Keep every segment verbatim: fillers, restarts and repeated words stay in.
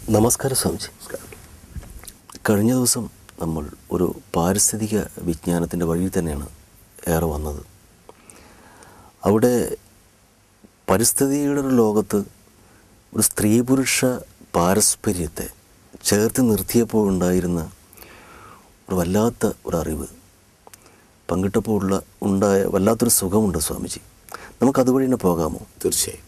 നമസ്കാരം സ്വാമിജി. കഴിഞ്ഞ ദിവസം നമ്മൾ ഒരു പാരിസ്ഥിതിക വിജ്ഞാനത്തിൻ്റെ വഴിയിൽ തന്നെയാണ് ഏറെ വന്നത്. അവിടെ പരിസ്ഥിതിയുടെ ഒരു ലോകത്ത് ഒരു സ്ത്രീ പുരുഷ പാരസ്പര്യത്തെ ചേർത്ത് നിർത്തിയപ്പോൾ ഉണ്ടായിരുന്ന ഒരു വല്ലാത്ത ഒരു അറിവ് പങ്കിട്ടപ്പോൾ ഉള്ള ഉണ്ടായ വല്ലാത്തൊരു സുഖമുണ്ട് സ്വാമിജി. നമുക്കതുവഴി തന്നെ പോകാമോ? തീർച്ചയായും.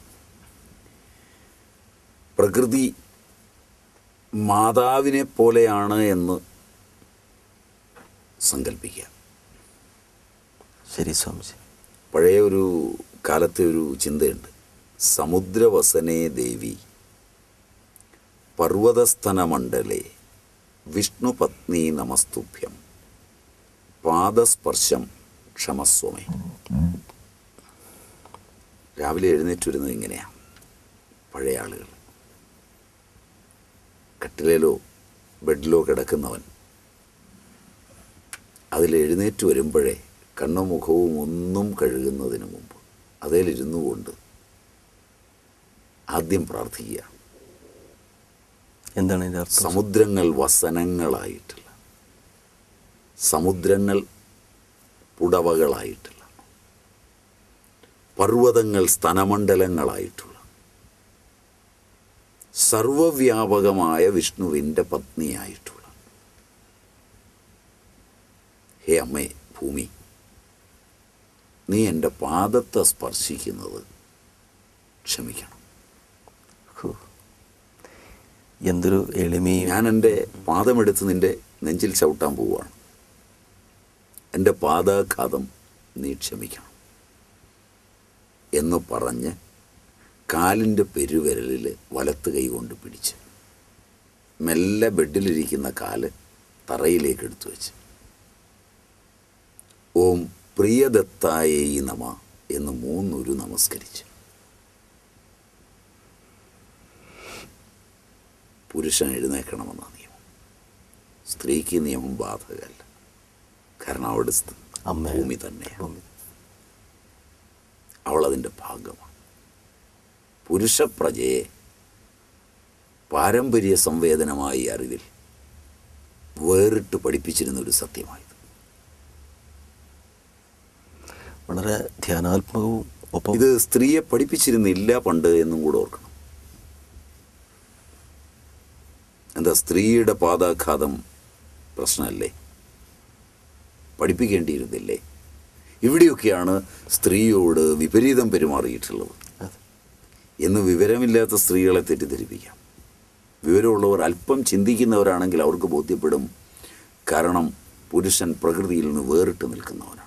പ്രകൃതി മാതാവിനെ പോലെയാണ് എന്ന് സങ്കല്പിക്കുക. ശരി സ്വാമിജി. പഴയ ഒരു കാലത്തെ ഒരു ചിന്തയുണ്ട്. സമുദ്രവസനേ ദേവി പർവ്വതസ്ഥനമണ്ഡലേ വിഷ്ണുപത്നി നമസ്തുഭ്യം പാദസ്പർശം ക്ഷമസ്വമേ. രാവിലെ എഴുന്നേറ്റ് വരുന്നത് ഇങ്ങനെയാണ് പഴയ ആളുകൾ. കട്ടിലേലോ ബെഡിലോ കിടക്കുന്നവൻ അതിൽ എഴുന്നേറ്റ് വരുമ്പോഴേ കണ്ണും മുഖവും ഒന്നും കഴുകുന്നതിന് മുമ്പ് അതിലിരുന്നു കൊണ്ട് ആദ്യം പ്രാർത്ഥിക്കുക. എന്താണ് ഇതിൻ്റെ അർത്ഥം? സമുദ്രങ്ങൾ വസനങ്ങളായിട്ടുള്ള, സമുദ്രങ്ങൾ പുടവകളായിട്ടുള്ള, പർവ്വതങ്ങൾ സ്തനമണ്ഡലങ്ങളായിട്ടുള്ള സർവവ്യാപകമായ വിഷ്ണുവിൻ്റെ പത്നിയായിട്ടുള്ള ഹേ അമ്മേ ഭൂമി, നീ എൻ്റെ പാദത്തെ സ്പർശിക്കുന്നത് ക്ഷമിക്കണം. എന്തൊരു എളിമയും. ഞാൻ എൻ്റെ പാദമെടുത്ത് നിൻ്റെ നെഞ്ചിൽ ചവിട്ടാൻ പോവുകയാണ്. എൻ്റെ പാദാഘാതം നീ ക്ഷമിക്കണം എന്ന് പറഞ്ഞ് കാലിൻ്റെ പെരുവിരലിൽ വലത്ത് കൈ കൊണ്ട് പിടിച്ച് മെല്ലെ ബെഡിലിരിക്കുന്ന കാല് തറയിലേക്ക് എടുത്തു വെച്ച് ഓം പ്രിയദത്തായേ നമ എന്ന് മൂന്നൊരു നമസ്കരിച്ച് പുരുഷൻ എഴുന്നേൽക്കണമെന്ന നിയമം. സ്ത്രീക്ക് നിയമം ബാധകമല്ല. കാരണം അവിടെ ഭൂമി തന്നെയാണ്. അവളതിൻ്റെ ഭാഗമാണ്. പുരുഷപ്രജയെ പാരമ്പര്യ സംവേദനമായി അറിവിൽ വേറിട്ട് പഠിപ്പിച്ചിരുന്ന ഒരു സത്യമായത്. വളരെ ധ്യാനാത്മകവും ഒപ്പം ഇത് സ്ത്രീയെ പഠിപ്പിച്ചിരുന്നില്ല പണ്ട് എന്നും കൂടെ ഓർക്കണം. എന്താ, സ്ത്രീയുടെ പാദാഘാതം പ്രശ്നമല്ലേ? പഠിപ്പിക്കേണ്ടിയിരുന്നില്ലേ? ഇവിടെയൊക്കെയാണ് സ്ത്രീയോട് വിപരീതം പെരുമാറിയിട്ടുള്ളത് എന്ന് വിവരമില്ലാത്ത സ്ത്രീകളെ തെറ്റിദ്ധരിപ്പിക്കാം. വിവരമുള്ളവർ അല്പം ചിന്തിക്കുന്നവരാണെങ്കിൽ അവർക്ക് ബോധ്യപ്പെടും. കാരണം പുരുഷൻ പ്രകൃതിയിൽ നിന്ന് വേറിട്ട് നിൽക്കുന്നവനാണ്.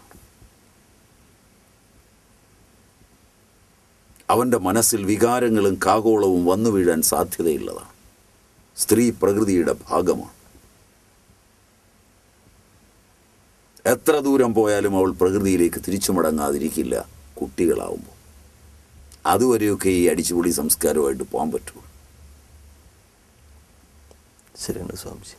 അവൻ്റെ മനസ്സിൽ വികാരങ്ങളും കാകോളവും വന്നു വീഴാൻ സാധ്യതയുള്ളതാണ്. സ്ത്രീ പ്രകൃതിയുടെ ഭാഗമാണ്. എത്ര ദൂരം പോയാലും അവൾ പ്രകൃതിയിലേക്ക് തിരിച്ചു മടങ്ങാതിരിക്കില്ല കുട്ടികളാവുമ്പോൾ. അതുവരെയൊക്കെ ഈ അടിച്ചുപൊളി സംസ്കാരമായിട്ട് പോകാൻ പറ്റുള്ളൂ. ശരിയാണ് സ്വാമിജി.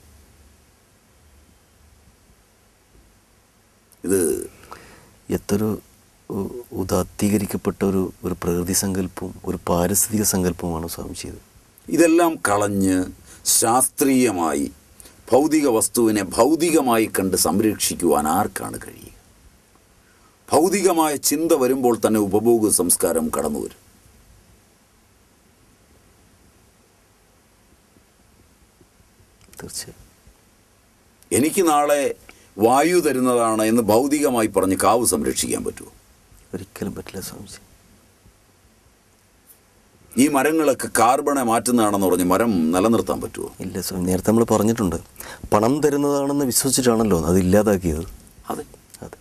ഇത് എത്തൊരു ഉദാത്തീകരിക്കപ്പെട്ട ഒരു ഒരു പ്രകൃതി സങ്കല്പവും ഒരു പാരിസ്ഥിതിക സങ്കല്പവുമാണ് സ്വാമിജി ഇത്. ഇതെല്ലാം കളഞ്ഞ് ശാസ്ത്രീയമായി ഭൗതിക വസ്തുവിനെ ഭൗതികമായി കണ്ട് സംരക്ഷിക്കുവാൻ ആർക്കാണ് കഴിയുക? ഭൗതികമായ ചിന്ത വരുമ്പോൾ തന്നെ ഉപഭോഗ സംസ്കാരം കടന്നു വരും. തീർച്ചയായും. എനിക്ക് നാളെ വായു തരുന്നതാണ് എന്ന് ഭൗതികമായി പറഞ്ഞ് കാവ് സംരക്ഷിക്കാൻ പറ്റുമോ? ഒരിക്കലും പറ്റില്ല സ്വാമിജി. ഈ മരങ്ങളൊക്കെ കാർബണെ മാറ്റുന്നതാണെന്ന് പറഞ്ഞ് മരം നിലനിർത്താൻ പറ്റുമോ? ഇല്ല സ്വാമി. നേരത്തെ നമ്മൾ പറഞ്ഞിട്ടുണ്ട്, പണം തരുന്നതാണെന്ന് വിശ്വസിച്ചിട്ടാണല്ലോ അത് ഇല്ലാതാക്കിയത്. അതെ അതെ.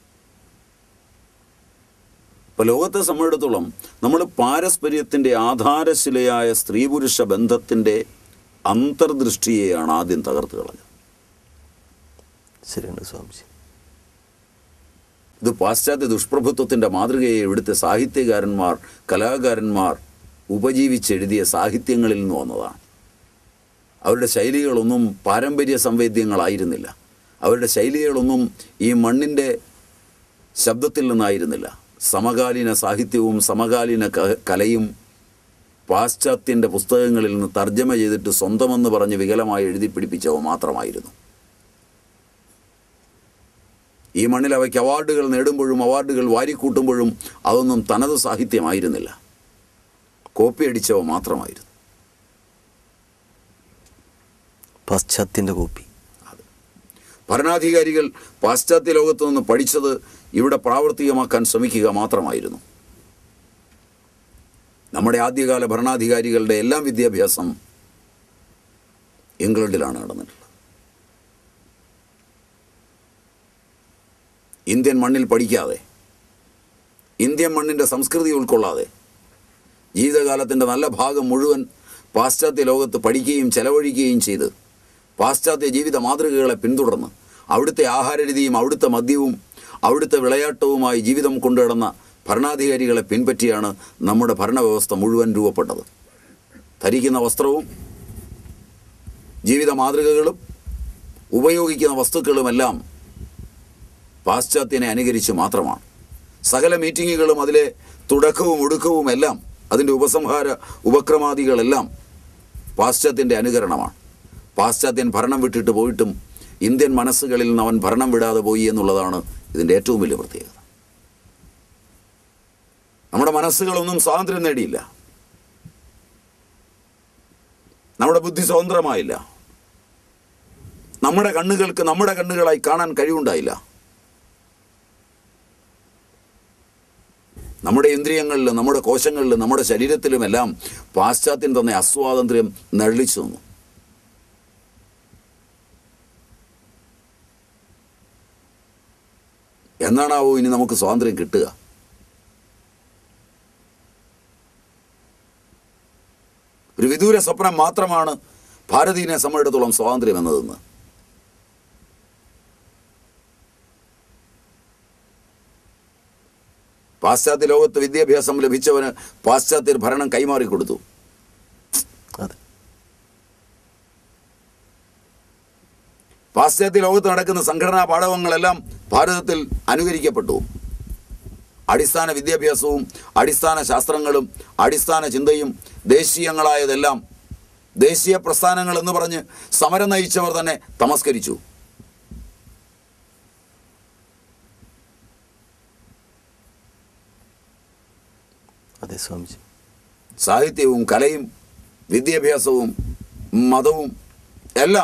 ഇപ്പോൾ ലോകത്തെ സംബന്ധിച്ചിടത്തോളം നമ്മൾ പാരസ്പര്യത്തിൻ്റെ ആധാരശിലയായ സ്ത്രീ പുരുഷ ബന്ധത്തിൻ്റെ അന്തർദൃഷ്ടിയെയാണ് ആദ്യം തകർത്ത് കളഞ്ഞത്. ശരിയാണ് സ്വാമിജി. ഇത് പാശ്ചാത്യ ദുഷ്പ്രഭുത്വത്തിൻ്റെ മാതൃകയെ ഇവിടുത്തെ സാഹിത്യകാരന്മാർ, കലാകാരന്മാർ ഉപജീവിച്ചെഴുതിയ സാഹിത്യങ്ങളിൽ നിന്ന് വന്നതാണ്. അവരുടെ ശൈലികളൊന്നും പാരമ്പര്യ സംവേദ്യങ്ങളായിരുന്നില്ല. അവരുടെ ശൈലികളൊന്നും ഈ മണ്ണിൻ്റെ ശബ്ദത്തിൽ നിന്നായിരുന്നില്ല. സമകാലീന സാഹിത്യവും സമകാലീന കലയും പാശ്ചാത്യൻ്റെ പുസ്തകങ്ങളിൽ നിന്ന് തർജ്ജമ ചെയ്തിട്ട് സ്വന്തമെന്ന് പറഞ്ഞ് വികലമായി എഴുതി പിടിപ്പിച്ചവ മാത്രമായിരുന്നു. ഈ മണ്ണിൽ അവയ്ക്ക് അവാർഡുകൾ നേടുമ്പോഴും അവാർഡുകൾ വാരിക്കൂട്ടുമ്പോഴും അതൊന്നും തനത് സാഹിത്യമായിരുന്നില്ല, കോപ്പി അടിച്ചവ മാത്രമായിരുന്നു. പാശ്ചാത്യൻ്റെ കോപ്പി. അതെ, ഭരണാധികാരികൾ പാശ്ചാത്യ ലോകത്തു നിന്ന് പഠിച്ചത് ഇവിടെ പ്രാവർത്തികമാക്കാൻ ശ്രമിക്കുക മാത്രമായിരുന്നു. നമ്മുടെ ആദ്യകാല ഭരണാധികാരികളുടെ എല്ലാം വിദ്യാഭ്യാസം ഇംഗ്ലണ്ടിലാണ് നടന്നിട്ടുള്ളത്. ഇന്ത്യൻ മണ്ണിൽ പഠിക്കാതെ, ഇന്ത്യൻ മണ്ണിൻ്റെ സംസ്കൃതി ഉൾക്കൊള്ളാതെ ജീവിതകാലത്തിൻ്റെ നല്ല ഭാഗം മുഴുവൻ പാശ്ചാത്യ ലോകത്ത് പഠിക്കുകയും ചെലവഴിക്കുകയും ചെയ്ത് പാശ്ചാത്യ ജീവിത മാതൃകകളെ പിന്തുടർന്ന് അവിടുത്തെ ആഹാരരീതിയും അവിടുത്തെ മദ്യവും അവിടുത്തെ വിളയാട്ടവുമായി ജീവിതം കൊണ്ടുനടന്ന ഭരണാധികാരികളെ പിൻപറ്റിയാണ് നമ്മുടെ ഭരണവ്യവസ്ഥ മുഴുവൻ രൂപപ്പെട്ടത്. ധരിക്കുന്ന വസ്ത്രവും ജീവിത മാതൃകകളും ഉപയോഗിക്കുന്ന വസ്തുക്കളുമെല്ലാം പാശ്ചാത്യനെ അനുകരിച്ച് മാത്രമാണ്. സകല മീറ്റിങ്ങുകളും അതിലെ തുടക്കവും ഒടുക്കവും എല്ലാം, അതിൻ്റെ ഉപസംഹാര ഉപക്രമാദികളെല്ലാം പാശ്ചാത്യൻ്റെ അനുകരണമാണ്. പാശ്ചാത്യൻ ഭരണം വിട്ടിട്ട് പോയിട്ടും ഇന്ത്യൻ മനസ്സുകളിൽ നിന്ന് അവൻ ഭരണം വിടാതെ പോയി എന്നുള്ളതാണ് ഇതിൻ്റെ ഏറ്റവും വലിയ പ്രത്യേകത. നമ്മുടെ മനസ്സുകളൊന്നും സ്വാതന്ത്ര്യം നേടിയില്ല, നമ്മുടെ ബുദ്ധി സ്വതന്ത്രമായില്ല, നമ്മുടെ കണ്ണുകൾക്ക് നമ്മുടെ കണ്ണുകളായി കാണാൻ കഴിവുണ്ടായില്ല. നമ്മുടെ ഇന്ദ്രിയങ്ങളിലും നമ്മുടെ കോശങ്ങളിലും നമ്മുടെ ശരീരത്തിലുമെല്ലാം പാശ്ചാത്യൻ തന്നെ അസ്വാതന്ത്ര്യം നള്ളിച്ചു നിന്നു. എന്നാണാവോ ഇനി നമുക്ക് സ്വാതന്ത്ര്യം കിട്ടുക? ഒരു വിദൂര സ്വപ്നം മാത്രമാണ് ഭാരതീയനെ സംബന്ധിച്ചിടത്തോളം സ്വാതന്ത്ര്യം എന്നതെന്ന്. പാശ്ചാത്യ ലോകത്ത് വിദ്യാഭ്യാസം ലഭിച്ചവന് പാശ്ചാത്യർ ഭരണം കൈമാറിക്കൊടുത്തു. പാശ്ചാത്യ ലോകത്ത് നടക്കുന്ന സംഘടനാ പാഠവങ്ങളെല്ലാം ഭാരതത്തിൽ അനുകരിക്കപ്പെട്ടു. അടിസ്ഥാന വിദ്യാഭ്യാസവും അടിസ്ഥാന ശാസ്ത്രങ്ങളും അടിസ്ഥാന ചിന്തയും ദേശീയങ്ങളായതെല്ലാം ദേശീയ പ്രസ്ഥാനങ്ങൾ എന്ന് പറഞ്ഞ് സമരം നയിച്ചവർ തന്നെ തമസ്കരിച്ചു. അതെ സ്വാമിജി. സാഹിത്യവും കലയും വിദ്യാഭ്യാസവും മതവും എല്ലാം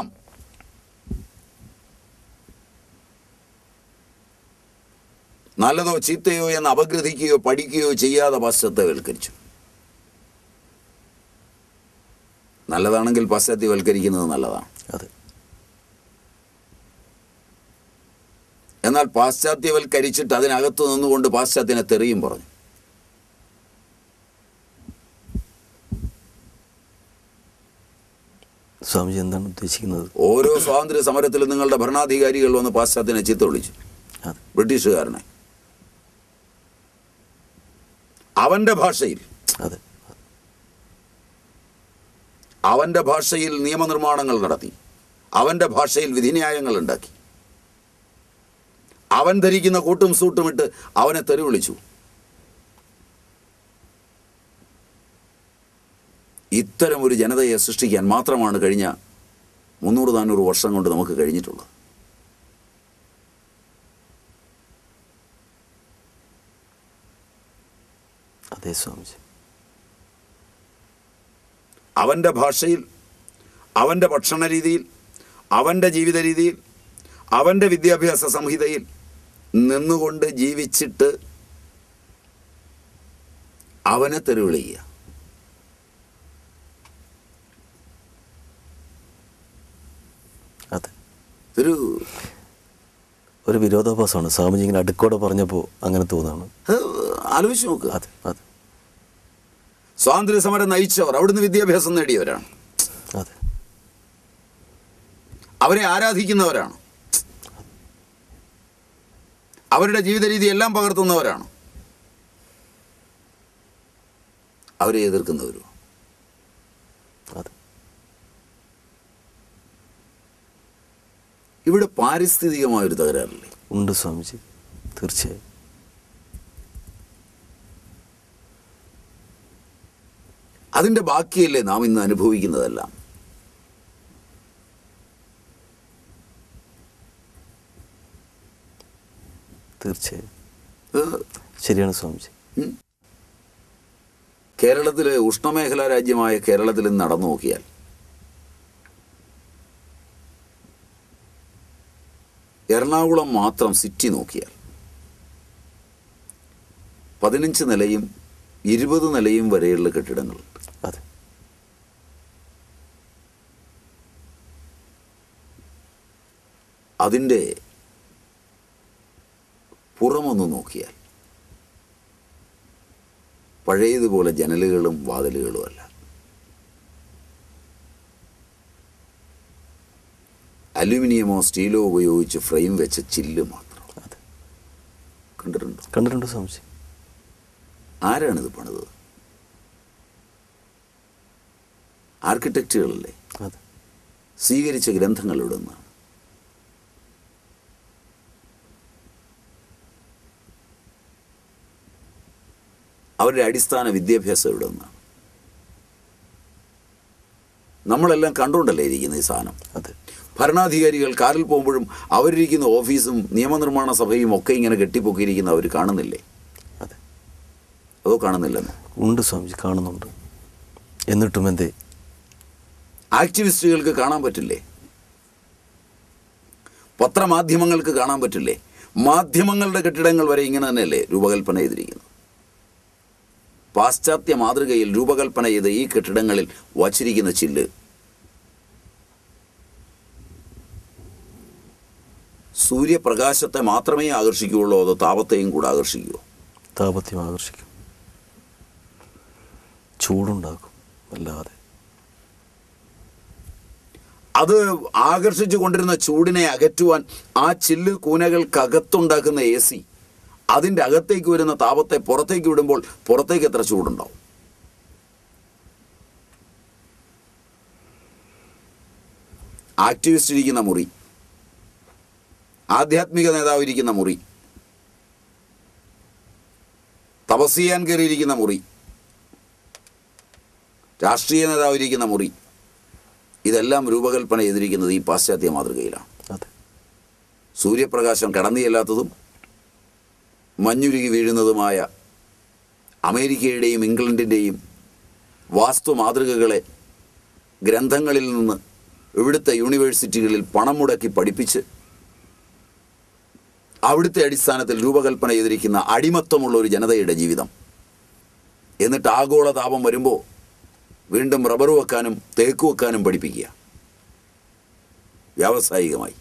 നല്ലതോ ചീത്തയോ എന്ന് അപഗ്രഥിക്കുകയോ പഠിക്കുകയോ ചെയ്യാതെ പാശ്ചാത്യവൽക്കരിച്ചു. നല്ലതാണെങ്കിൽ പാശ്ചാത്യവൽക്കരിക്കുന്നത് നല്ലതാണ്. അതെ. എന്നാൽ പാശ്ചാത്യവൽക്കരിച്ചിട്ട് അതിനകത്ത് നിന്നുകൊണ്ട് പാശ്ചാത്യനെ തെറിയും പറഞ്ഞു. സ്വാമിജി എന്താണ് ഉദ്ദേശിക്കുന്നത്? ഓരോ സ്വാതന്ത്ര്യ സമരത്തിലും നിങ്ങളുടെ ഭരണാധികാരികൾ വന്ന് പാശ്ചാത്യനെ ചീത്ത വിളിച്ചു, ബ്രിട്ടീഷുകാരനെ. അവൻ്റെ ഭാഷയിൽ അതെ അവൻ്റെ ഭാഷയിൽ നിയമനിർമ്മാണങ്ങൾ നടത്തി, അവൻ്റെ ഭാഷയിൽ വിധിന്യായങ്ങൾ ഉണ്ടാക്കി, അവൻ ധരിക്കുന്ന കൂട്ടും സൂട്ടും ഇട്ട് അവനെ തെറി വിളിച്ചു. ഇത്തരം ഒരു ജനതയെ സൃഷ്ടിക്കാൻ മാത്രമാണ് കഴിഞ്ഞ മുന്നൂറ് നാനൂറ് വർഷം കൊണ്ട് നമുക്ക് കഴിഞ്ഞിട്ടുള്ളത്. അതെ സ്വാമിജി. അവൻ്റെ ഭാഷയിൽ, അവൻ്റെ ഭക്ഷണ രീതിയിൽ, അവൻ്റെ ജീവിത രീതിയിൽ, അവൻ്റെ വിദ്യാഭ്യാസ സംഹിതയിൽ നിന്നുകൊണ്ട് ജീവിച്ചിട്ട് അവനെ തെരുവിളിക്കുക. അതെ, ഒരു ഒരു വിരോധാഭാസമാണ് സ്വാമിജി ഇങ്ങനെ അടുക്കോടെ പറഞ്ഞപ്പോൾ അങ്ങനെ തോന്നുകയാണ്. ആലോചിച്ച് നോക്കുക. അതെ അതെ സ്വാതന്ത്ര്യ സമരം നയിച്ചവർ അവിടുന്ന് വിദ്യാഭ്യാസം നേടിയവരാണ്, അതെ അവരെ ആരാധിക്കുന്നവരാണ്, അവരുടെ ജീവിത രീതി എല്ലാം പകർത്തുന്നവരാണ്, അവരെ എതിർക്കുന്നവരും. അതെ. ഇവിടെ പാരിസ്ഥിതികമായൊരു തകരാറില്ലേ? ഉണ്ട് സ്വാമിജി, തീർച്ചയായും. അതിൻ്റെ ബാക്കിയല്ലേ നാം ഇന്ന് അനുഭവിക്കുന്നതെല്ലാം. തീർച്ചയായും ശരിയാണ് സ്വാമിജി. കേരളത്തിലെ ഉഷ്ണമേഖലാ രാജ്യമായ കേരളത്തിൽ നിന്ന് നടന്നു നോക്കിയാൽ എറണാകുളം മാത്രം സിറ്റി നോക്കിയാൽ പതിനഞ്ച് നിലയും ഇരുപത് നിലയും വരെയുള്ള കെട്ടിടങ്ങളുണ്ട്. അതെ. അതിൻ്റെ പുറമൊന്ന് നോക്കിയാൽ പഴയതുപോലെ ജനലുകളും വാതിലുകളുമല്ല. അലുമിനിയമോ സ്റ്റീലോ ഉപയോഗിച്ച് ഫ്രെയിം വെച്ച ചില്ല് മാത്രം. അതെ. കണ്ടിട്ടുണ്ടോ? കണ്ടിട്ടുണ്ട് സ്വാമിജി. ആരാണിത് പണിതത്? ആർക്കിടെക്റ്റുകളല്ലേ. അതെ. സ്വീകരിച്ച ഗ്രന്ഥങ്ങൾ ഇവിടെ നിന്നാണ്. അവരുടെ അടിസ്ഥാന വിദ്യാഭ്യാസം ഇവിടെ നിന്നാണ്. നമ്മളെല്ലാം കണ്ടുകൊണ്ടല്ലേ ഇരിക്കുന്ന ഈ സാധനം. അതെ. ഭരണാധികാരികൾ കാറിൽ പോകുമ്പോഴും അവരിരിക്കുന്ന ഓഫീസും നിയമനിർമ്മാണ സഭയും ഒക്കെ ഇങ്ങനെ കെട്ടിപ്പൊക്കിയിരിക്കുന്ന അവർ കാണുന്നില്ലേ? അതെ. അതോ കാണുന്നില്ലെന്നോ? ഉണ്ട് സ്വാമിജി, കാണുന്നുണ്ട്. എന്നിട്ടും എന്തേ? ആക്ടിവിസ്റ്റുകൾക്ക് കാണാൻ പറ്റില്ലേ? പത്രമാധ്യമങ്ങൾക്ക് കാണാൻ പറ്റില്ലേ? മാധ്യമങ്ങളുടെ കെട്ടിടങ്ങൾ വരെ ഇങ്ങനെ തന്നെയല്ലേ രൂപകൽപ്പന ചെയ്തിരിക്കുന്നത്. പാശ്ചാത്യ മാതൃകയിൽ രൂപകൽപ്പന ചെയ്ത ഈ കെട്ടിടങ്ങളിൽ വച്ചിരിക്കുന്ന ചില്ല് സൂര്യപ്രകാശത്തെ മാത്രമേ ആകർഷിക്കുകയുള്ളൂ, അതോ താപത്തെയും കൂടെ ആകർഷിക്കുമോ? താപത്തെയും ആകർഷിക്കും, ചൂടുണ്ടാക്കും. അല്ലാതെ അത് ആകർഷിച്ചു കൊണ്ടിരുന്ന ചൂടിനെ അകറ്റുവാൻ ആ ചില്ല് കൂനകൾക്കകത്തുണ്ടാക്കുന്ന എ സി അതിൻ്റെ അകത്തേക്ക് വരുന്ന താപത്തെ പുറത്തേക്ക് വിടുമ്പോൾ പുറത്തേക്ക് എത്ര ചൂടുണ്ടാവും? ആക്ടിവിസ്റ്റ് ഇരിക്കുന്ന മുറി, ആധ്യാത്മിക നേതാവ് ഇരിക്കുന്ന മുറി, തപസ് ചെയ്യാൻ കയറിയിരിക്കുന്ന മുറി, രാഷ്ട്രീയ നേതാവ് ഇരിക്കുന്ന മുറി, ഇതെല്ലാം രൂപകൽപ്പന ചെയ്തിരിക്കുന്നത് ഈ പാശ്ചാത്യ മാതൃകയിലാണ്. അതെ. സൂര്യപ്രകാശം കടന്നു ചെല്ലാത്തതും മഞ്ഞുരുകി വീഴുന്നതുമായ അമേരിക്കയുടെയും ഇംഗ്ലണ്ടിൻ്റെയും വാസ്തു മാതൃകകളെ ഗ്രന്ഥങ്ങളിൽ നിന്ന് ഇവിടുത്തെ യൂണിവേഴ്സിറ്റികളിൽ പണം മുടക്കി പഠിപ്പിച്ച് അവിടുത്തെ അടിസ്ഥാനത്തിൽ രൂപകൽപ്പന ചെയ്തിരിക്കുന്ന അടിമത്വമുള്ള ഒരു ജനതയുടെ ജീവിതം. എന്നിട്ട് ആഗോള താപം വരുമ്പോൾ വീണ്ടും റബ്ബർ വെക്കാനും തേക്ക് വെക്കാനും പഠിപ്പിക്കുക വ്യാവസായികമായി.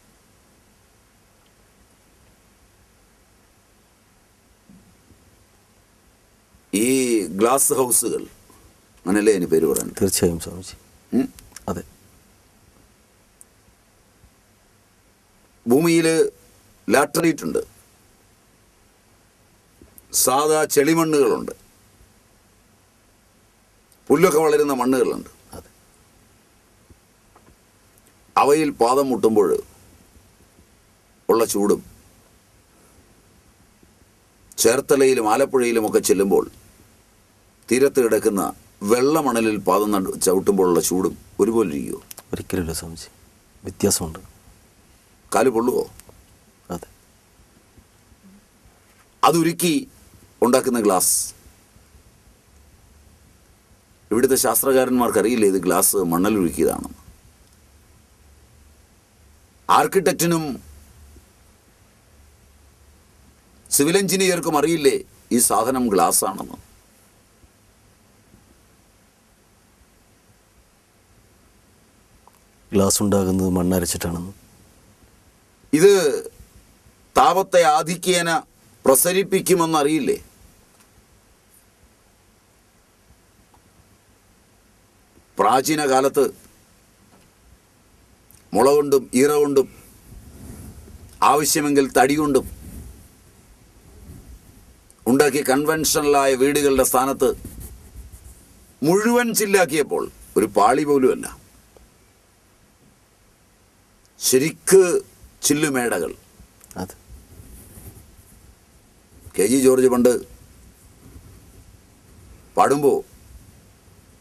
ഈ ഗ്ലാസ് ഹൗസുകൾ, അങ്ങനല്ലേ അതിന് പേര് പറയാൻ? തീർച്ചയായും സ്വാമിജി. അതെ. ഭൂമിയിൽ ലാറ്ററൈറ്റ് ഉണ്ട്, സാധാ ചെളിമണ്ണുകളുണ്ട്, പുല്ലൊക്കെ വളരുന്ന മണ്ണുകളുണ്ട്. അതെ. അവയിൽ പാദം മുട്ടുമ്പോൾ ഉള്ള ചൂടും ചേർത്തലയിലും ആലപ്പുഴയിലുമൊക്കെ ചെല്ലുമ്പോൾ തീരത്ത് കിടക്കുന്ന വെള്ളമണലിൽ പാദം നട ചവിട്ടുമ്പോഴുള്ള ചൂടും ഒരുപോലെ ഇരിക്കുമോ? ഒരിക്കലുമില്ല സ്വാമിജി, വ്യത്യാസമുണ്ട്. കാല് പൊള്ളുവോ? അതെ. അതുരുക്കി ഉണ്ടാക്കുന്ന ഗ്ലാസ്, ഇവിടുത്തെ ശാസ്ത്രകാരന്മാർക്കറിയില്ല ഇത് ഗ്ലാസ് മണ്ണലുരുക്കിയതാണെന്ന്. ആർക്കിടെക്റ്റിനും സിവിൽ എഞ്ചിനീയർക്കും അറിയില്ലേ ഈ സാധനം ഗ്ലാസ് ആണെന്ന്? ഗ്ലാസ് ഉണ്ടാകുന്നത് മണ്ണരച്ചിട്ടാണെന്ന്. ഇത് താപത്തെ ആധിക്യേന പ്രസരിപ്പിക്കുമെന്നറിയില്ലേ? പ്രാചീന കാലത്ത് മുള കൊണ്ടും ഈറ കൊണ്ടും ആവശ്യമെങ്കിൽ തടി കൊണ്ടും ഉണ്ടാക്കിയ കൺവെൻഷണലായ വീടുകളുടെ സ്ഥാനത്ത് മുഴുവൻ ചില്ലാക്കിയപ്പോൾ ഒരു പാളി പോലുമല്ല, ശരിക്ക് ചില്ലുമേടകൾ. അതെ. കെ ജി ജോർജ് പണ്ട് പാടുമ്പോൾ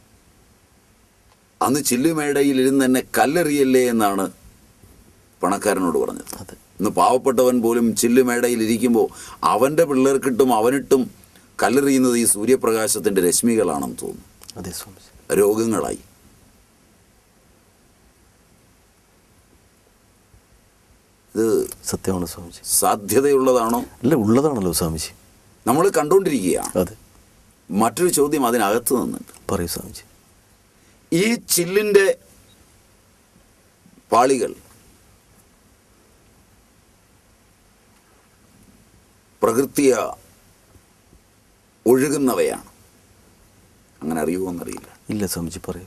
അന്ന് ചില്ലുമേടയിൽ ഇരുന്ന് തന്നെ കല്ലെറിയല്ലേ എന്നാണ് പണക്കാരനോട് പറഞ്ഞത്. അതെ. ഇന്ന് പാവപ്പെട്ടവൻ പോലും ചില്ലുമേടയിൽ ഇരിക്കുമ്പോൾ അവൻ്റെ പിള്ളേർക്കിട്ടും അവനിട്ടും കല്ലെറിയുന്നത് ഈ സൂര്യപ്രകാശത്തിൻ്റെ രശ്മികളാണെന്ന് തോന്നുന്നു. അതെ സ്വാമിജി. രോഗങ്ങളായി. ഇത് സത്യമാണ് സ്വാമിജി. സാധ്യതയുള്ളതാണോ? അല്ല, ഉള്ളതാണല്ലോ സ്വാമിജി. നമ്മൾ കണ്ടുകൊണ്ടിരിക്കുകയാണ്. അതെ. മറ്റൊരു ചോദ്യം അതിനകത്ത് നിന്നുണ്ട്. പറയൂ സ്വാമിജി. ഈ ചില്ലിൻ്റെ പാളികൾ പ്രകൃതിയ ഒഴുകുന്നവയാണ്. അങ്ങനെ അറിയുമോ എന്നറിയില്ല. ഇല്ല സ്വാമിജി, പറയൂ.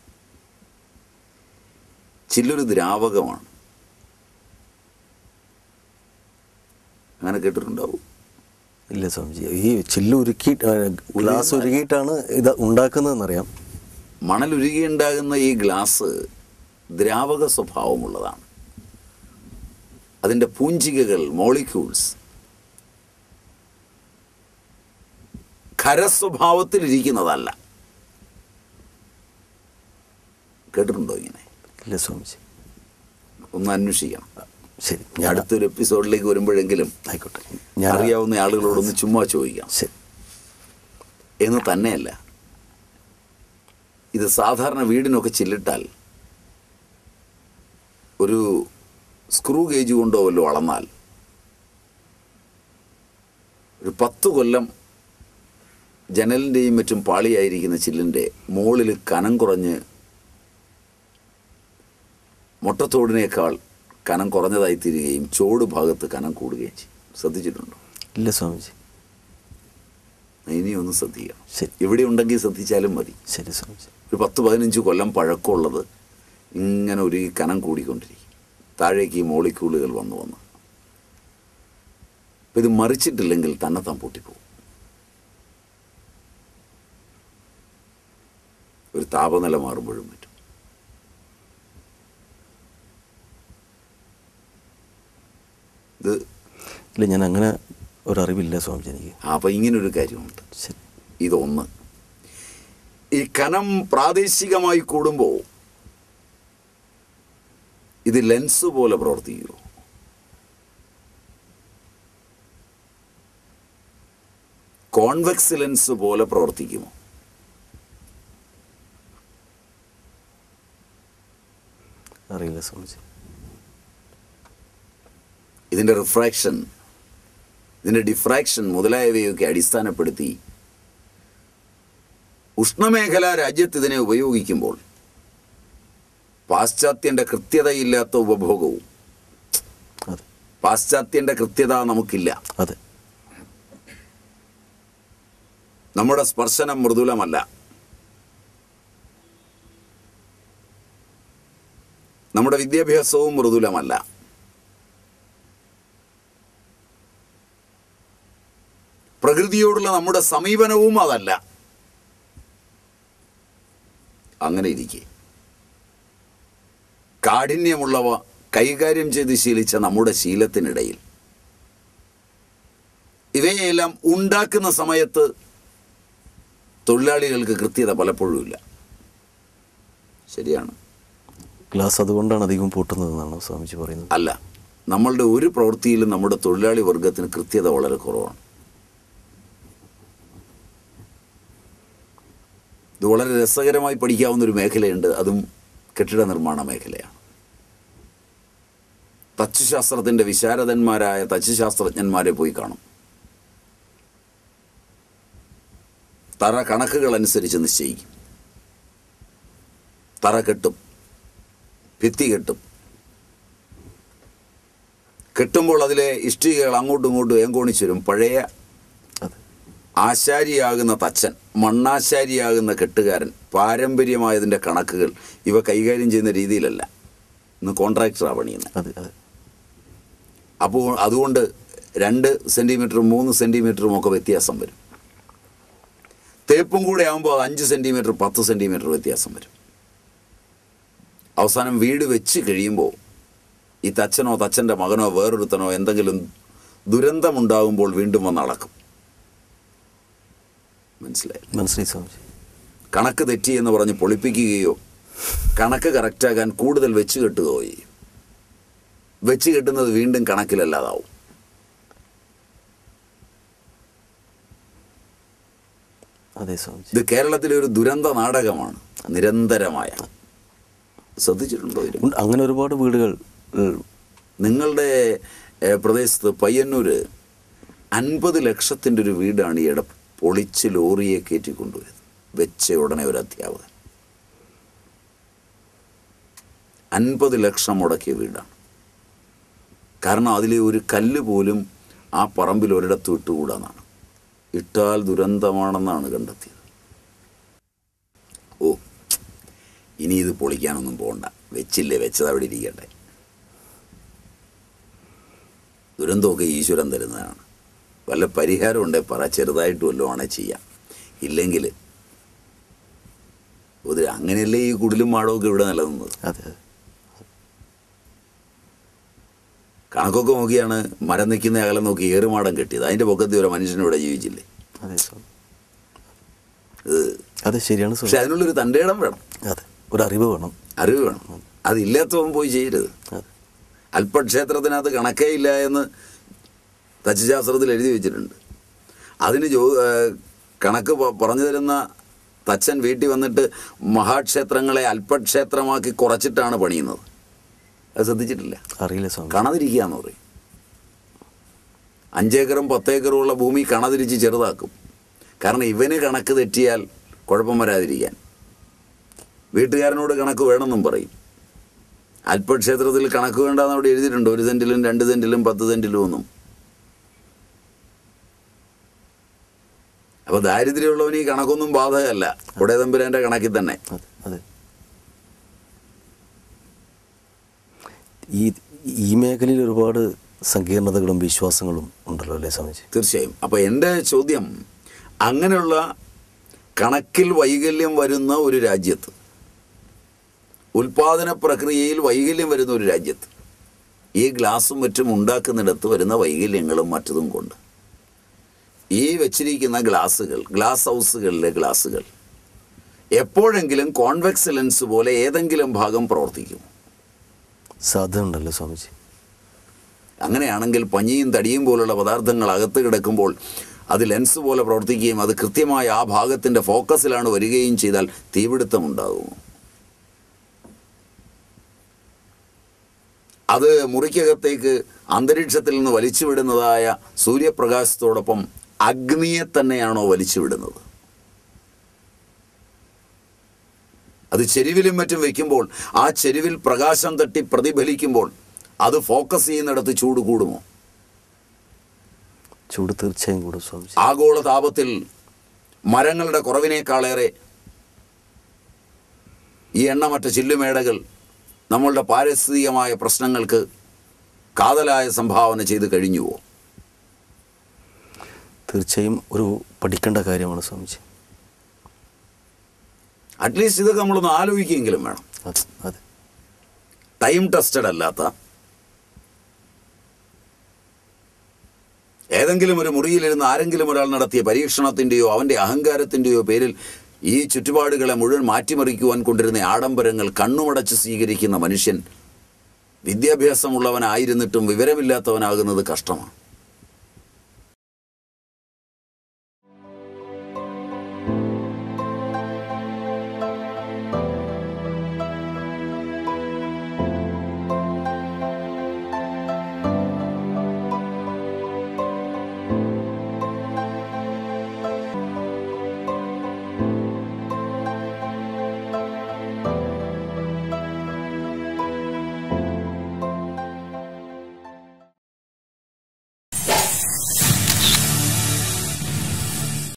ചില്ലൊരു ദ്രാവകമാണ്. അങ്ങനെ കേട്ടിട്ടുണ്ടാവും. ഇല്ല സ്വാമിജി. ഈ ചില്ല് ഉരുക്കി ഗ്ലാസ് ഉരുക്കിയിട്ടാണ് ഇത് ഉണ്ടാക്കുന്നതെന്നറിയാം. മണലുരുകി ഉണ്ടാകുന്ന ഈ ഗ്ലാസ് ദ്രാവക സ്വഭാവമുള്ളതാണ്. അതിൻ്റെ പൂഞ്ചികകൾ, മോളിക്യൂൾസ് ഖരസ്വഭാവത്തിലിരിക്കുന്നതല്ല. കേട്ടിട്ടുണ്ടോ ഇങ്ങനെ? ഇല്ല സ്വാമിജി. ഒന്ന് അന്വേഷിക്കണം. ശരി, ഞാൻ അടുത്തൊരു എപ്പിസോഡിലേക്ക് വരുമ്പോഴെങ്കിലും ആയിക്കോട്ടെ, ഞാൻ അറിയാവുന്ന ആളുകളോടൊന്ന് ചുമ്മാ ചോദിക്കാം. ശരി. എന്ന് തന്നെയല്ല, ഇത് സാധാരണ വീടിനൊക്കെ ചില്ലിട്ടാൽ ഒരു സ്ക്രൂ ഗേജ് കൊണ്ടോ വല്ലോ അളന്നാൽ ഒരു പത്ത് കൊല്ലം ജനലിൻ്റെയും മറ്റും പാളിയായിരിക്കുന്ന ചില്ലിൻ്റെ മുകളിൽ കനം കുറഞ്ഞ് മുട്ടത്തോടിനേക്കാൾ കനം കുറഞ്ഞതായിത്തീരുകയും ചോട് ഭാഗത്ത് കനം കൂടുകയും ചെയ്യും. ശ്രദ്ധിച്ചിട്ടുണ്ടോ? ഇല്ല സ്വാമിജി. ഇനിയൊന്ന് ശ്രദ്ധിക്കണം. ശരി. ഇവിടെ ഉണ്ടെങ്കിൽ ശ്രദ്ധിച്ചാലും മതി. ശരി സ്വാമിജി. ഒരു പത്ത് പതിനഞ്ച് കൊല്ലം പഴക്കമുള്ളത് ഇങ്ങനെ ഒരു കനം കൂടിക്കൊണ്ടിരിക്കും. താഴേക്ക് ഈ മോളിക്യൂളുകൾ വന്നു വന്ന് അപ്പം ഇത് മറിച്ചിട്ടില്ലെങ്കിൽ തന്നെത്താൻ പൊട്ടിപ്പോകും. ഒരു താപനില മാറുമ്പോഴും പറ്റും. ഇത് ഇല്ല, ഞാൻ അങ്ങനെ ഒരറിവില്ല സ്വാമിജി എനിക്ക്. അപ്പം ഇങ്ങനൊരു കാര്യമുണ്ട്. ശരി. ഇതൊന്ന്. ഈ കനം പ്രാദേശികമായി കൂടുമ്പോൾ ഇത് ലെൻസ് പോലെ പ്രവർത്തിക്കുമോ? കോൺവെക്സ് ലെൻസ് പോലെ പ്രവർത്തിക്കുമോ? അറിയില്ല സ്വാമിജി. ഇതിൻ്റെ റിഫ്രാക്ഷൻ, ഇതിൻ്റെ ഡിഫ്രാക്ഷൻ മുതലായവയൊക്കെ അടിസ്ഥാനപ്പെടുത്തി ഉഷ്ണമേഖലാ രാജ്യത്ത് ഇതിനെ ഉപയോഗിക്കുമ്പോൾ പാശ്ചാത്യൻ്റെ കൃത്യതയില്ലാത്ത ഉപഭോഗവും, അതെ, പാശ്ചാത്യൻ്റെ കൃത്യത നമുക്കില്ല. അതെ. നമ്മുടെ സ്പർശനം മൃദുലമല്ല. നമ്മുടെ വിദ്യാഭ്യാസവും മൃദുലമല്ല. പ്രകൃതിയോടുള്ള നമ്മുടെ സമീപനവും അതല്ല. അങ്ങനെ ഇരിക്കെ കാഠിന്യമുള്ളവ കൈകാര്യം ചെയ്ത് ശീലിച്ച നമ്മുടെ ശീലത്തിനിടയിൽ ഇവയെല്ലാം ഉണ്ടാക്കുന്ന സമയത്ത് തൊഴിലാളികൾക്ക് കൃത്യത പലപ്പോഴും ഇല്ല. ശരിയാണ്. ഗ്ലാസ് അതുകൊണ്ടാണ് അധികം പൊട്ടുന്നതെന്നാണോ സ്വാമിജി പറയുന്നത്? അല്ല, നമ്മളുടെ ഒരു പ്രവൃത്തിയിലും നമ്മുടെ തൊഴിലാളി വർഗത്തിന് കൃത്യത വളരെ കുറവാണ്. ഇത് വളരെ രസകരമായി പഠിക്കാവുന്നൊരു മേഖലയുണ്ട്. അതും കെട്ടിട നിർമ്മാണ മേഖലയാണ്. തച്ചുശാസ്ത്രത്തിൻ്റെ വിശാരദന്മാരായ തച്ചുശാസ്ത്രജ്ഞന്മാരെ പോയി കാണും. തറ കണക്കുകൾ അനുസരിച്ച് നിശ്ചയിക്കും. തറ കെട്ടും, ഭിത്തി കെട്ടും. കെട്ടുമ്പോൾ അതിലെ ഇഷ്ടികകൾ അങ്ങോട്ടും ഇങ്ങോട്ടും ഏങ്കോണിച്ചു വരും. പഴയ ആശാരിയാകുന്ന തച്ചൻ, മണ്ണാശാരിയാകുന്ന കെട്ടുകാരൻ, പാരമ്പര്യമായതിൻ്റെ കണക്കുകൾ ഇവ കൈകാര്യം ചെയ്യുന്ന രീതിയിലല്ല. ഇന്ന് കോൺട്രാക്ടറാണ് പണിയുന്നത്. അതെ, അതെ. അപ്പോൾ അതുകൊണ്ട് രണ്ട് സെൻറ്റിമീറ്ററും മൂന്ന് സെൻറ്റിമീറ്ററും ഒക്കെ വ്യത്യാസം വരും. തേപ്പും കൂടെ ആകുമ്പോൾ അത് അഞ്ച് സെൻറ്റിമീറ്റർ പത്ത് സെൻറ്റിമീറ്റർ വ്യത്യാസം വരും. അവസാനം വീട് വെച്ച് കഴിയുമ്പോൾ ഈ തച്ചനോ തച്ചൻ്റെ മകനോ വേറൊരുത്തനോ എന്തെങ്കിലും ദുരന്തമുണ്ടാകുമ്പോൾ വീണ്ടും വന്ന് അളക്കും. മനസ്സിലായി? മനസ്സിലായി സ്വാമിജി. കണക്ക് തെറ്റി എന്ന് പറഞ്ഞ് പൊളിപ്പിക്കുകയോ കണക്ക് കറക്റ്റാക്കാൻ കൂടുതൽ വെച്ച് കെട്ടുകയോ ചെയ്യും. വെച്ച് കെട്ടുന്നത് വീണ്ടും കണക്കിലല്ലാതാവും. അതെ സ്വാമിജി. ഇത് കേരളത്തിലെ ഒരു ദുരന്ത നാടകമാണ്, നിരന്തരമായ. ശ്രദ്ധിച്ചിട്ടുണ്ടോ? അങ്ങനെ ഒരുപാട് വീടുകൾ നിങ്ങളുടെ പ്രദേശത്ത് പയ്യന്നൂർ അൻപത് ലക്ഷത്തിൻ്റെ ഒരു വീടാണ് ഈയിടെ പൊളിച്ച് ലോറിയെ കയറ്റിക്കൊണ്ടുവരുന്നത്. വെച്ച ഉടനെ ഒരു അധ്യാപകൻ അൻപത് ലക്ഷം മുടക്കിയ വീടാണ്. കാരണം അതിലെ ഒരു കല്ല് പോലും ആ പറമ്പിൽ ഒരിടത്ത് ഇട്ടുകൂടാന്നാണ്. ഇട്ടാൽ ദുരന്തമാണെന്നാണ് കണ്ടെത്തിയത്. ഓ, ഇനി ഇത് പൊളിക്കാനൊന്നും പോകണ്ട, വെച്ചില്ലേ, വെച്ചത് അവിടെ ഇരിക്കട്ടെ. ദുരന്തമൊക്കെ ഈശ്വരൻ തരുന്നതാണ്. വല്ല പരിഹാരം ഉണ്ടെങ്കിൽ പറ, ചെറുതായിട്ട് വല്ലതും ആണേ ചെയ്യാം. ഇല്ലെങ്കിൽ ഒരു അങ്ങനെയല്ലേ ഈ കുടിലും മാടമൊക്കെ ഇവിടെ നിലനിന്നത്. അതെ. കണക്കൊക്കെ നോക്കിയാണ് മരം നിൽക്കുന്ന അകലം നോക്കി ഏറുമാടം കെട്ടിയത്. അതിൻ്റെ പൊക്കത്തിൽ ഒരു മനുഷ്യനിവിടെ ജീവിച്ചില്ലേ? അതെ അതെ ശരിയാണ്. പക്ഷെ അതിനുള്ളൊരു തൻ്റെ ഇടം വേണം. അതെ, ഒരു അറിവ് വേണം. അറിവ് വേണം. അതില്ലാത്തവൻ പോയി ചെയ്യരുത്. അല്പക്ഷേത്രത്തിനകത്ത് കണക്കേ ഇല്ല എന്ന് തച്ചുശാസ്ത്രത്തിൽ എഴുതി വെച്ചിട്ടുണ്ട്. അതിന് ജോ കണക്ക് പറഞ്ഞു തരുന്ന തച്ചൻ വീട്ടിൽ വന്നിട്ട് മഹാക്ഷേത്രങ്ങളെ അല്പക്ഷേത്രമാക്കി കുറച്ചിട്ടാണ് പണിയുന്നത്. അത് ശ്രദ്ധിച്ചിട്ടില്ല? അറിയില്ല സ്വാമി. കണതിരിക്കുക എന്ന് പറയും. അഞ്ചേക്കറും പത്തേക്കറും ഉള്ള ഭൂമി കണതിരിച്ച് ചെറുതാക്കും. കാരണം ഇവന് കണക്ക് തെറ്റിയാൽ കുഴപ്പം വരാതിരിക്കാൻ. വീട്ടുകാരനോട് കണക്ക് വേണമെന്നും പറയും. അല്പക്ഷേത്രത്തിൽ കണക്ക് വേണ്ടാന്ന് അവിടെ എഴുതിയിട്ടുണ്ട്. ഒരു സെൻറ്റിലും രണ്ട് സെൻറ്റിലും പത്ത് സെൻറ്റിലും ഒന്നും. അപ്പോൾ ദാരിദ്ര്യമുള്ളവന് ഈ കണക്കൊന്നും ബാധകമല്ല. ഇവിടെ തമ്പുരാൻ്റെ കണക്കിൽ തന്നെ. അതെ. ഈ ഈ മേഖലയിൽ ഒരുപാട് സങ്കീർണതകളും വിശ്വാസങ്ങളും ഉണ്ടല്ലോ അല്ലേ സ്വാമിജി? തീർച്ചയായും. അപ്പോൾ എൻ്റെ ചോദ്യം, അങ്ങനെയുള്ള കണക്കിൽ വൈകല്യം വരുന്ന ഒരു രാജ്യത്ത്, ഉൽപാദന പ്രക്രിയയിൽ വൈകല്യം വരുന്ന ഒരു രാജ്യത്ത്, ഈ ഗ്ലാസും മറ്റും ഉണ്ടാക്കുന്നിടത്ത് വരുന്ന വൈകല്യങ്ങളും മറ്റതും കൊണ്ട് ഈ വെച്ചിരിക്കുന്ന ഗ്ലാസുകൾ, ഗ്ലാസ് ഹൗസുകളിലെ ഗ്ലാസുകൾ എപ്പോഴെങ്കിലും കോൺവെക്സ് ലെൻസ് പോലെ ഏതെങ്കിലും ഭാഗം പ്രവർത്തിക്കും? സാധ്യത ഉണ്ടല്ലോ സ്വാമിജി. അങ്ങനെയാണെങ്കിൽ പഞ്ഞിയും തടിയും പോലുള്ള പദാർത്ഥങ്ങൾ അകത്ത് കിടക്കുമ്പോൾ അത് ലെൻസ് പോലെ പ്രവർത്തിക്കുകയും അത് കൃത്യമായി ആ ഭാഗത്തിൻ്റെ ഫോക്കസിലാണ് വരികയും ചെയ്താൽ തീപിടുത്തം ഉണ്ടാകുമോ? അത് മുറിക്കകത്തേക്ക് അന്തരീക്ഷത്തിൽ നിന്ന് വലിച്ചുവിടുന്നതായ സൂര്യപ്രകാശത്തോടൊപ്പം അഗ്നിയെ തന്നെയാണോ വലിച്ചുവിടുന്നത്? അത് ചെരുവിലും മറ്റും വയ്ക്കുമ്പോൾ ആ ചെരുവിൽ പ്രകാശം തട്ടി പ്രതിഫലിക്കുമ്പോൾ അത് ഫോക്കസ് ചെയ്യുന്നിടത്ത് ചൂട് കൂടുമോ? ചൂട് തീർച്ചയായും കൂടും സ്വാമിജി. ആഗോള താപത്തിൽ മരങ്ങളുടെ കുറവിനേക്കാളേറെ ഈ എണ്ണമറ്റ ചില്ലുമേടകൾ നമ്മളുടെ പാരിസ്ഥിതികമായ പ്രശ്നങ്ങൾക്ക് കാതലായ സംഭാവന ചെയ്ത് കഴിഞ്ഞുവോ? തീർച്ചയായും ഒരു പഠിക്കേണ്ട കാര്യമാണ് സ്വാമിജി. അറ്റ്ലീസ്റ്റ് ഇതൊക്കെ നമ്മളൊന്ന് ആലോചിക്കുകയെങ്കിലും വേണം. അതെ അതെ. ടൈം ടെസ്റ്റഡ് അല്ലാത്ത ഏതെങ്കിലും ഒരു മുറിയിലിരുന്ന് ആരെങ്കിലും ഒരാൾ നടത്തിയ പരീക്ഷണത്തിൻ്റെയോ അവൻ്റെ അഹങ്കാരത്തിൻ്റെയോ പേരിൽ ഈ ചുറ്റുപാടുകളെ മുഴുവൻ മാറ്റിമറിക്കുവാൻ കൊണ്ടിരുന്ന ആഡംബരങ്ങൾ കണ്ണുമടച്ച് സ്വീകരിക്കുന്ന മനുഷ്യൻ വിദ്യാഭ്യാസമുള്ളവനായിരുന്നിട്ടും വിവരമില്ലാത്തവനാകുന്നത് കഷ്ടമാണ്.